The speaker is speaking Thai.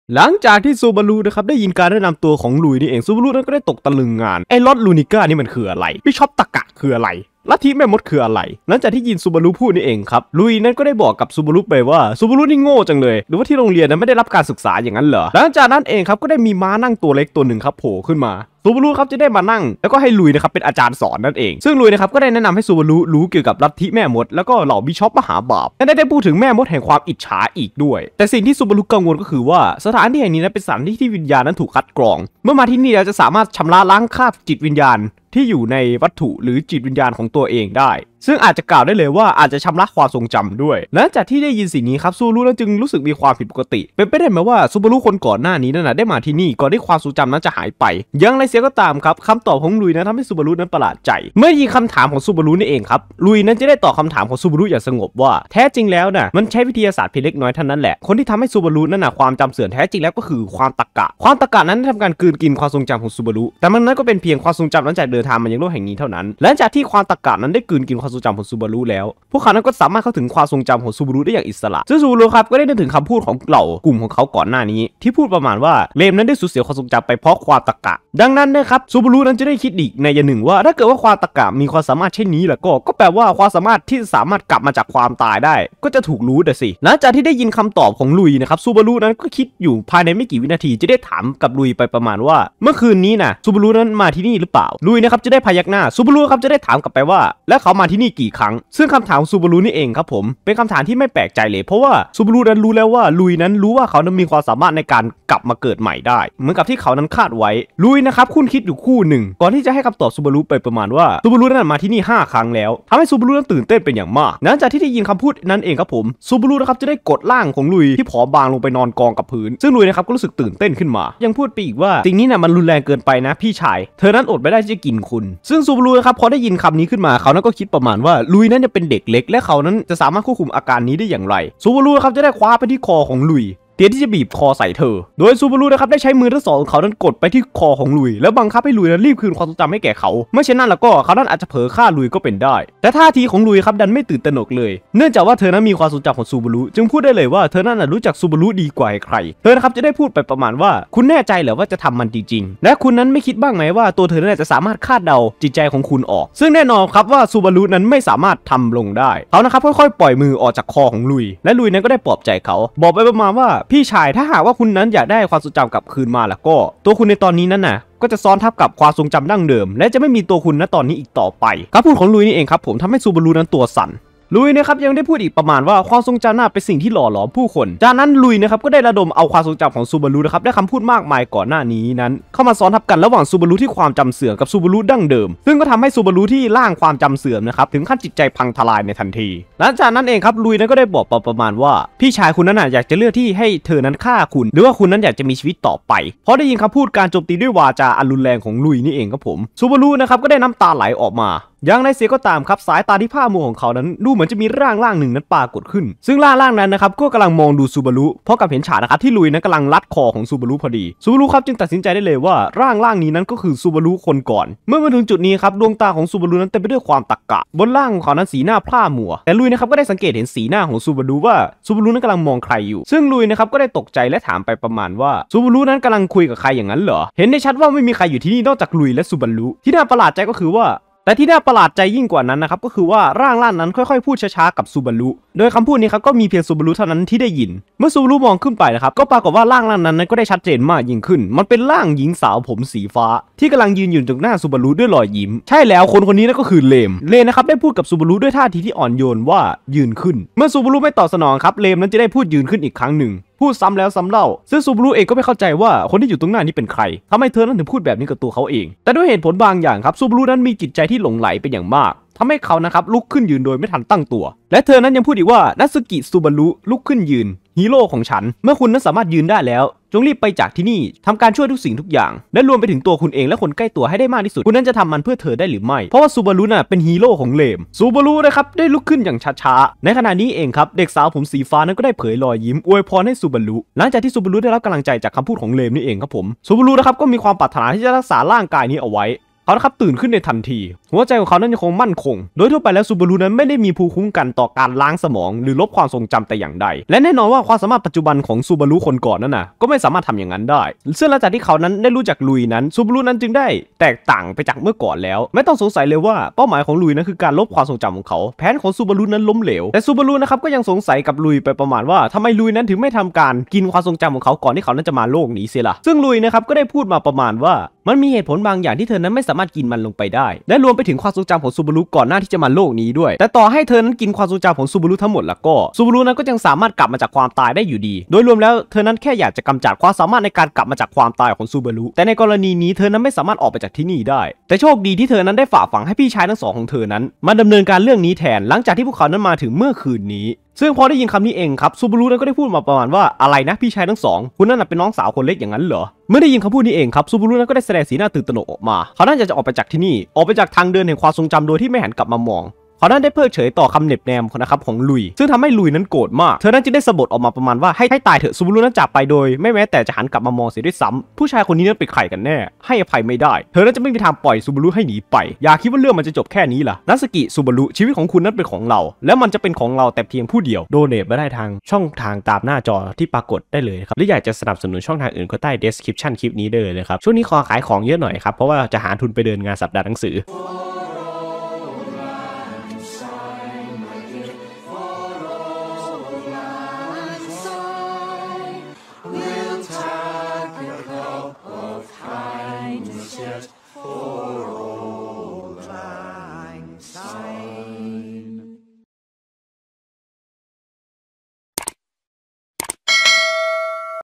หลังจากที่ซูบารุนะครับได้ยินการแนะนำตัวของลุยนี่เองซูบารุนั้นก็ได้ตกตะลึงงานไอ้รถลูนิก้านี่มันคืออะไรบิชอปตะกะคืออะไรลัทธิแม่มดคืออะไรหลังจากที่ยินซูบารุพูดนี่เองครับลุยนั้นก็ได้บอกกับซูบารุไปว่าซูบารุนี่โง่จังเลยหรือว่าที่โรงเรียนนั้นไม่ได้รับการศึกษาอย่างนั้นเหรอหลังจากนั้นเองครับก็ได้มีม้านั่งตัวเล็กตัวหนึ่งครับโผล่ขึ้นมาซูบารุครับจะได้มานั่งแล้วก็ให้ลุยนะครับเป็นอาจารย์สอนนั่นเองซึ่งลุยนะครับก็ได้แนะนำให้ซูบารุรู้เกี่ยวกับลัทธิแม่มดแล้วก็เหล่าบิชอปมหาบาปและได้พูดถึงแม่มดแห่งความอิจฉาอีกด้วยแต่สิ่งที่ซูบารุกังวลก็คือว่าสถานที่แห่งนี้นั้นเป็นสถานที่ที่วิญญาณนั้นถูกคัดกรองเมื่อมาที่นี่เราจะสามารถชำระล้างคราบจิตวิญญาณที่อยู่ในวัตถุหรือจิตวิญญาณของตัวเองได้ซึ่งอาจจะกล่าวได้เลยว่าอาจจะชำระความทรงจำด้วยหลังจากที่ได้ยินสิ่งนี้ครับซูบารุนั้นจึงรู้สึกมีความผิดปกติเป็นไปได้ไหมว่าซูบารุคนก่อนหน้านี้นั้นได้มาที่นี่ก่อนที่ความทรงจำนั้นจะหายไปยังไรเสียก็ตามครับคำตอบของลุยนั้นทำให้ซูบารุนั้นประหลาดใจเมื่อยิงคำถามของซูบารุนี่เองครับลุยนั้นจะได้ตอบคำถามของซูบารุอย่างสงบว่าแท้จริงแล้วน่ะมันใช้วิทยาศาสตร์เพียงเล็กน้อยเท่านั้นแหละคนที่ทำให้ซูบารุนั้นความจำเสื่อมแท้จริงแล้วก็คือความตรรกะนั้นทำการกลืนกินความทรงจำของซูบารุแต่มันนั้นก็เป็นเพียงความทรงจำหลังจากเดินทางมายังโลกแห่งนี้เท่านั้นหลังจากที่ความตรรกะนั้นได้กลืนกินความทรงจำของซูบารุแล้วพวกเขานั้นก็สามารถเข้าถึงความทรงจำของซูบารุได้อย่างอิสระซึ่งซูบารุครับก็ได้นึกถึงคำพูดของเหล่ากลุ่มของเขาก่อนหน้านี้ที่พูดประมาณว่าเลมนั้นได้สูญเสียความทรงจำไปเพราะความตรรกะดังนั้นนะครับซูบารุนั้นจะได้คิดอีกในอย่างหนึ่งว่าถ้าเกิดว่าความตรรกะมีความสามารถเช่นนี้แล้วก็แปลว่าความสามารถที่สามารถกลับมาจากความตายได้ก็จะถูกรู้สิหลังจากที่ได้ยินคำตอบของลุยนะครับซูบารุนั้นก็คิดอยู่ภายในไม่กี่วินาทีจะได้ถามกับลุยไปประมาณว่าเมื่อคืนนี้นะซูบารุนั้นมาที่นี่หรือเปล่าลุยนะครับจะได้พยักหน้าซูบารุครับจะได้ถามกลับไปว่าแล้วเขามาที่นี่กี่ครั้งซึ่งคำถามซูบารุนี่เองครับผมเป็นคำถามที่ไม่แปลกใจเลยเพราะว่าซูบารุนั้นรู้แล้วว่าลุยนั้นรู้ว่าเขานั้นมีความสามารถในการกลับมาเกิดใหม่ได้เหมือนกับที่เขานั้นคาดไว้ลุยนะครับคุณคิดอยู่คู่หนึ่งก่อนที่จะให้คำตอบซูบารุไปประมาณว่าซูบารุนั้นมาที่นี่5 ครั้งแล้วทำให้ซูบารุนั้นตื่นเต้นเป็นอย่างมากหลังจากที่ได้ยินคำพูดนั้นเองครับผมซูบารุนะครับจะได้กดร่างของลุยที่ผอมบางลงไปนอนกองกับพื้นซึ่งลุยนะครับก็รู้สึกตื่นเต้นขึ้นมายังพูดไปอีกว่าสิ่งนี้นะมันรุนแรงเกินไปนะพี่ชายเธอนั้นอดไม่ได้ที่จะกินคุณซึ่งซูบารุนะครับพอได้ยินคำนี้ขึ้นมาเขานั้นก็คิดประมาณว่าลุยนั้นจะเป็นเด็กเล็กและเขานั้นจะสามารถควบคุมอาการนี้ได้อย่างไรซูบารุนะครับจะได้คว้าไปที่คอของลุยเตรียมที่จะบีบคอใส่เธอโดยซูบารุนะครับได้ใช้มือทั้งสองของเขานั้นกดไปที่คอของลุยแล้วบังคับให้ลุยนั้นรีบคืนความทรงจำให้แก่เขาไม่เช่นนั้นแล้วก็เขานั้นอาจจะเผลอฆ่าลุยก็เป็นได้แต่ท่าทีของลุยครับดันไม่ตื่นตระหนกเลยเนื่องจากว่าเธอนั้นมีความทรงจำของซูบารุจึงพูดได้เลยว่าเธอนั้นรู้จักซูบารุดีกว่าใครเธอนะครับจะได้พูดไปประมาณว่าคุณแน่ใจเหรอว่าจะทำมันจริงๆและคุณนั้นไม่คิดบ้างไหมว่าตัวเธอนั้นจะสามารถคาดเดาจิตใจของคุณออกซึ่งแน่นอนครับว่าซูบารุนั้นไม่สามารถทำลงได้เขานะครับค่อยๆปล่อยมือออกจากคอของลุยและลุยนั้นก็ได้ปลอบใจเขาบอกไปประมาณว่าพี่ชายถ้าหากว่าคุณนั้นอยากได้ความทรงจำกลับคืนมาแล้วก็ตัวคุณในตอนนี้นั้นน่ะก็จะซ้อนทับกับความทรงจำดั้งเดิมและจะไม่มีตัวคุณณตอนนี้อีกต่อไปคำพูดของลุยนี่เองครับผมทำให้ซูบารุนั้นตัวสั่นลุยนะครับยังได้พูดอีกประมาณว่าความทรงจำน่าเป็นสิ่งที่หล่อหลอมผู้คนจากนั้นลุยนะครับก็ได้ระดมเอาความทรงจำของซูบารุนะครับได้คำพูดมากมายก่อนหน้านี้นั้นเข้ามาซ้อนทับกันระหว่างซูบารุที่ความจำเสื่อมกับซูบารุดั้งเดิมซึ่งก็ทำให้ซูบารุที่ร่างความจำเสื่อมนะครับถึงขั้นจิตใจพังทลายในทันทีหลังจากนั้นเองครับลุยนั้นก็ได้บอกประมาณว่าพี่ชายคุณนั้นอยากจะเลือกที่ให้เธอนั้นฆ่าคุณหรือว่าคุณนั้นอยากจะมีชีวิตต่อไปเพราะได้ยินคำพูดการโจมตีด้วยวาจาอันรุนแรงของลุยนี่เองครับผมซูบารุนะครับก็ได้น้ำตาไหลออกมาอย่างไรเสียก็ตามครับสายตาที่ผ้ามัวของเขานั้นดูเหมือนจะมีร่างหนึ่งนั้นปรากฏขึ้นซึ่งร่างนั้นนะครับก็กำลังมองดูซูบารุเพราะกับเห็นฉากนะครับที่ลุยนั้นกำลังรัดคอของซูบารุพอดีซูบารุครับจึงตัดสินใจได้เลยว่าร่างนี้นั้นก็คือซูบารุคนก่อนเมื่อมาถึงจุดนี้ครับดวงตาของซูบารุนั้นเต็มไปด้วยความตรรกะบนร่างของเขานั้นสีหน้าพร่ามัวแต่ลุยนะครับก็ได้สังเกตเห็นสีหน้าของซูบารุว่าซูบารุนั้นกำลังมองใครอยู่ซึ่งลุยนะครับก็ได้ตกใจและถามไปประมาณว่าซูบารุนั้นกำลังคุยกับใครอย่างนั้นเหรอเห็นได้ชัดว่าไม่มีใครอยู่ที่นี่นอกจากลุยและซูบารุที่น่าประหลาดใจก็คือว่าแต่ที่น่าประหลาดใจยิ่งกว่านั้นนะครับก็คือว่าร่างนั้นค่อยๆพูดช้าๆกับซูบารุโดยคำพูดนี้ครับก็มีเพียงซูบารุเท่านั้นที่ได้ยินเมื่อซูบารุมองขึ้นไปนะครับก็ปรากฏว่าร่างนั้นก็ได้ชัดเจนมากยิ่งขึ้นมันเป็นร่างหญิงสาวผมสีฟ้าที่กำลังยืนอยู่ตรงหน้าซูบารุด้วยรอยยิ้มใช่แล้วคนนี้นั่นก็คือเลมนะครับได้พูดกับซูบารุด้วยท่าทีที่อ่อนโยนว่ายืนขึ้นเมื่อซูบารุไม่ตอบสนองครับเลมนั้นจะได้พูดยืนขึ้นอีกครั้งหนึ่งพูดซ้ำแล้วซ้ำเล่าซึ่งซูบารุเองก็ไม่เข้าใจว่าคนที่อยู่ตรงหน้านี้เป็นใครทำไมเธอนั้นถึงพูดแบบนี้กับตัวเขาเองแต่ด้วยเหตุผลบางอย่างครับซูบารุนั้นมีจิตใจที่หลงไหลเป็นอย่างมากทำให้เขานะครับลุกขึ้นยืนโดยไม่ทันตั้งตัวและเธอนั้นยังพูดอีกว่านัตสึกิซูบารุลุกขึ้นยืนฮีโร่ของฉันเมื่อคุณนั้นสามารถยืนได้แล้วจงรีบไปจากที่นี่ทำการช่วยทุกสิ่งทุกอย่างและรวมไปถึงตัวคุณเองและคนใกล้ตัวให้ได้มากที่สุดคุณนั้นจะทำมันเพื่อเธอได้หรือไม่เพราะว่าซูบารุน่ะเป็นฮีโร่ของเลมซูบารุนะครับได้ลุกขึ้นอย่างช้าๆในขณะนี้เองครับเด็กสาวผมสีฟ้านั้นก็ได้เผยรอยยิ้มอวยพรให้ซูบารุหลังจากที่ซูบารุได้รับกำลังใจจากคำพูดของเลมนี่เองครับผมซูบารุนะครับก็มีความปรารถนาที่จะรักษาร่างกายนี้เอาไว้เเขานะครับตื่นขึ้นในทันทีหัวใจของเขานั้นยังคงมั่นคงโดยทั่วไปแล้วซูบารุนั้นไม่ได้มีภูมิคุ้มกันต่อการล้างสมองหรือลบความทรงจำแต่อย่างใดและแน่นอนว่าความสามารถปัจจุบันของซูบารุคนก่อนนั้นนะก็ไม่สามารถทำอย่างนั้นได้ซึ่งหลังจากที่เขานั้นได้รู้จักลุยนั้นซูบารุนั้นจึงได้แตกต่างไปจากเมื่อก่อนแล้วไม่ต้องสงสัยเลยว่าเป้าหมายของลุยนั้นคือการลบความทรงจำของเขาแผนของซูบารุนั้นล้มเหลวแต่ซูบารุนะครับก็ยังสงสัยกับลุยไปประมาณว่าทำไมลุยนั้นถึงไม่ทำการกินความทรงจำของเขาก่อนที่เขานั้นจะมาโลกนี้เสียล่ะซึ่งลุยนะครับก็ได้พูดมาประมาณว่ามันมีเหตุผลบางอย่างที่เธอนั้นไม่สามารถกินมันลงไปได้และรวมไปถึงความทรงจำของซูบารุก่อนหน้าที่จะมาโลกนี้ด้วยแต่ต่อให้เธอนั้นกินความทรงจำของซูบารุทั้งหมดแล้วก็ซูบารุนั้นก็ยังสามารถกลับมาจากความตายได้อยู่ดีโดยรวมแล้วเธอนั้นแค่อยากจะกำจัดความสามารถในการกลับมาจากความตายของซูบารุแต่ในกรณีนี้เธอนั้นไม่สามารถออกไปจากที่นี่ได้แต่โชคดีที่เธอนั้นได้ฝ่าฝังให้พี่ชายทั้งสองของเธอนั้นมาดำเนินการเรื่องนี้แทนหลังจากที่พวกเขานั้นมาถึงเมื่อคืนนี้ซึ่งพอได้ยินคำนี้เองครับซูบารุนั้นก็ได้พูดมาประมาณว่าอะไรนะพี่ชายทั้งสองคุณนั่นเป็นน้องสาวคนเล็กอย่างนั้นเหรอเมื่อได้ยินคำพูดนี้เองครับซูบารุนั้นก็ได้แสดงสีหน้าตื่นตระหนกออกมาเขาน่าจะออกไปจากที่นี่ออกไปจากทางเดินแห่งความทรงจำโดยที่ไม่หันกลับมามองเขานั้นได้เพิกเฉยต่อคำเหน็บแนมนะครับของลุยซึ่งทำให้ลุยนั้นโกรธมากเธอนั้นจึงได้สะบัดออกมาประมาณว่าให้ตายเถอะซูบารุนั้นจากไปโดยไม่แม้แต่จะหันกลับมามองเสียด้วยซ้ำผู้ชายคนนี้นั้นเป็นใครกันแน่ให้อภัยไม่ได้เธอนั้นจะไม่มีทางปล่อยซูบารุให้หนีไปอย่าคิดว่าเรื่องมันจะจบแค่นี้ล่ะนัสกิซูบารุชีวิตของคุณนั้นเป็นของเราและมันจะเป็นของเราแต่เพียงผู้เดียวโดเนทมาได้ทางช่องทางตามหน้าจอที่ปรากฏได้เลยครับหรืออยากจะสนับสนุนช่องทางอื่นก็ใต้ description คลิปนี้ได้เลยครับช่วงนี้ขอขายของเยอะหน่อยครับเพราะว่าจะหาทุนไปเดินงานสัปดาห์หนังสือ We'll take a cup of kindness yet.